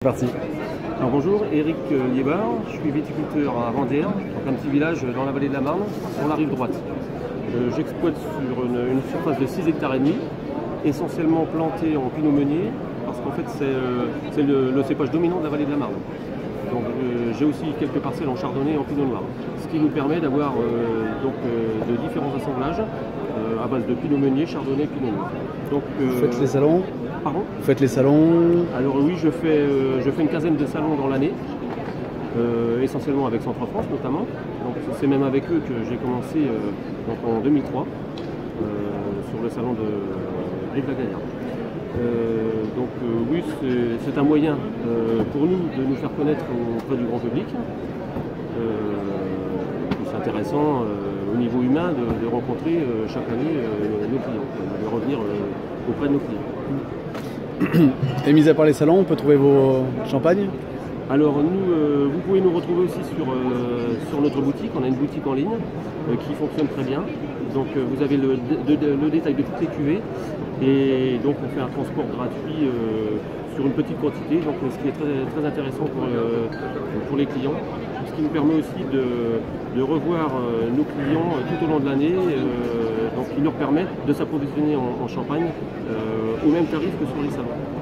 Parti. Alors bonjour, Eric Liébard, je suis viticulteur à Vendéens, donc un petit village dans la vallée de la Marne, sur la rive droite. J'exploite sur une surface de 6 hectares et demi, essentiellement planté en pinot meunier, parce qu'en fait c'est le cépage dominant de la vallée de la Marne. Donc j'ai aussi quelques parcelles en chardonnay et en pinot noir, ce qui nous permet d'avoir de différents assemblages à base de pinot meunier, chardonnay et pinot noir. Donc, vous faites les salons? Pardon? Vous faites les salons? Alors oui, je fais une quinzaine de salons dans l'année, essentiellement avec Centre France notamment. Donc c'est même avec eux que j'ai commencé en 2003 sur le salon de Rive-la-Gaillarde. Oui, c'est un moyen pour nous de nous faire connaître auprès du grand public. C'est intéressant au niveau humain de rencontrer chaque année nos clients, de revenir auprès de nos clients. Et mis à part les salons, on peut trouver vos champagnes? Alors nous, vous pouvez nous retrouver aussi sur notre boutique. On a une boutique en ligne qui fonctionne très bien. Donc vous avez le détail de toutes les cuvées et donc on fait un transport gratuit sur une petite quantité, donc ce qui est très, très intéressant pour les clients. Ce qui nous permet aussi de revoir nos clients tout au long de l'année, donc qui leur permet de s'approvisionner en champagne au même tarif que sur les salons.